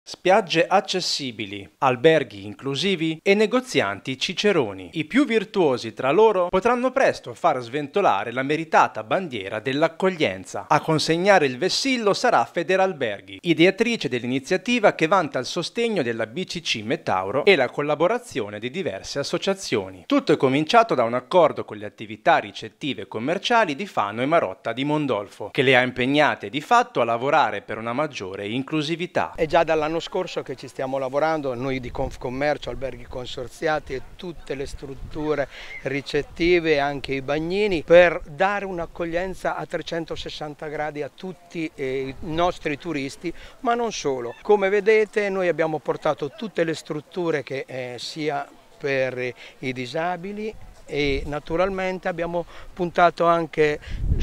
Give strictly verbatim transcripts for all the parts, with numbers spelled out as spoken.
Spiagge accessibili, alberghi inclusivi e negozianti ciceroni. I più virtuosi tra loro potranno presto far sventolare la meritata bandiera dell'accoglienza. A consegnare il vessillo sarà Federalberghi, ideatrice dell'iniziativa che vanta il sostegno della B C C Metauro e la collaborazione di diverse associazioni. Tutto è cominciato da un accordo con le attività ricettive e commerciali di Fano e Marotta di Mondolfo, che le ha impegnate di fatto a lavorare per una maggiore inclusività. È già dall'anno scorso che ci stiamo lavorando, noi di Confcommercio, Alberghi Consorziati e tutte le strutture ricettive, anche i bagnini, per dare un'accoglienza a trecentosessanta gradi a tutti i nostri turisti, ma non solo. Come vedete noi abbiamo portato tutte le strutture che eh, sia per i disabili, e naturalmente abbiamo puntato anche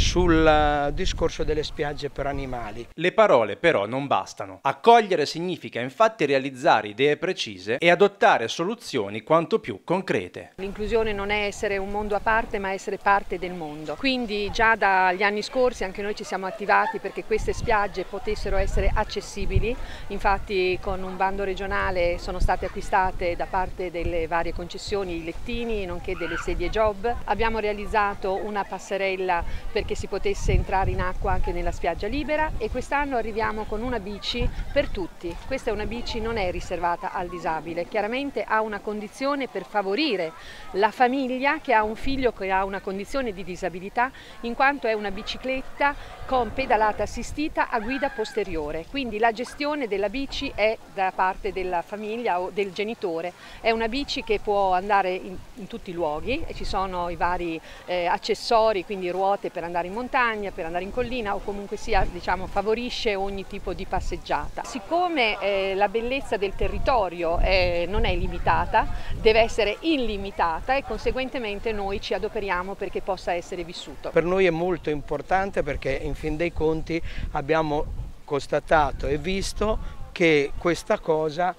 sul discorso delle spiagge per animali. Le parole però non bastano. Accogliere significa infatti realizzare idee precise e adottare soluzioni quanto più concrete. L'inclusione non è essere un mondo a parte, ma essere parte del mondo. Quindi già dagli anni scorsi anche noi ci siamo attivati perché queste spiagge potessero essere accessibili. Infatti con un bando regionale sono state acquistate da parte delle varie concessioni i lettini, nonché delle sedie job. Abbiamo realizzato una passerella perché si potesse entrare in acqua anche nella spiaggia libera e quest'anno arriviamo con una bici per tutti. Questa è una bici, non è riservata al disabile, chiaramente ha una condizione per favorire la famiglia che ha un figlio che ha una condizione di disabilità, in quanto è una bicicletta con pedalata assistita a guida posteriore, quindi la gestione della bici è da parte della famiglia o del genitore. È una bici che può andare in, in tutti i luoghi e ci sono i vari eh, accessori, quindi ruote per andare in montagna, per andare in collina o comunque sia, diciamo, favorisce ogni tipo di passeggiata. Siccome eh, la bellezza del territorio eh, non è limitata, deve essere illimitata e conseguentemente noi ci adoperiamo perché possa essere vissuto. Per noi è molto importante perché in fin dei conti abbiamo constatato e visto che questa cosa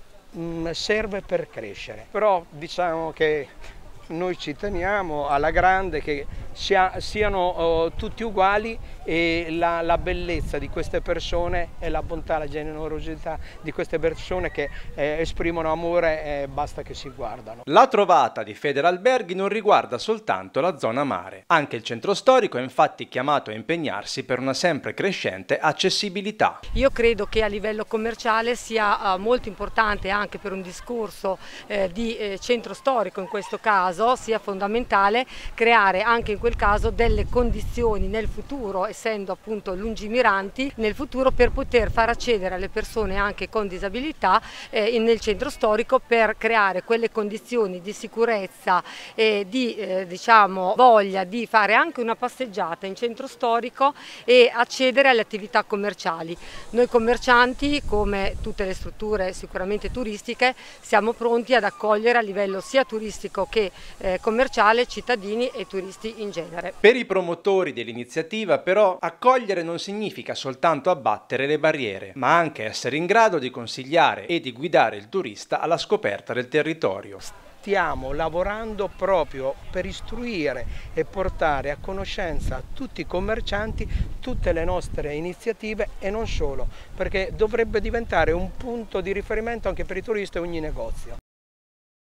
mh, serve per crescere, però diciamo che noi ci teniamo alla grande che sia, siano uh, tutti uguali e la, la bellezza di queste persone e la bontà, la generosità di queste persone che eh, esprimono amore e basta che si guardano. La trovata di Federalberghi non riguarda soltanto la zona mare. Anche il centro storico è infatti chiamato a impegnarsi per una sempre crescente accessibilità. Io credo che a livello commerciale sia uh, molto importante anche per un discorso eh, di eh, centro storico in questo caso sia fondamentale creare anche in quel caso delle condizioni nel futuro, essendo appunto lungimiranti nel futuro, per poter far accedere alle persone anche con disabilità eh, nel centro storico, per creare quelle condizioni di sicurezza e di eh, diciamo voglia di fare anche una passeggiata in centro storico e accedere alle attività commerciali. Noi commercianti, come tutte le strutture sicuramente turistiche, siamo pronti ad accogliere a livello sia turistico che Eh, commerciale, cittadini e turisti in genere. Per i promotori dell'iniziativa però accogliere non significa soltanto abbattere le barriere, ma anche essere in grado di consigliare e di guidare il turista alla scoperta del territorio. Stiamo lavorando proprio per istruire e portare a conoscenza a tutti i commercianti tutte le nostre iniziative e non solo, perché dovrebbe diventare un punto di riferimento anche per i turisti e ogni negozio.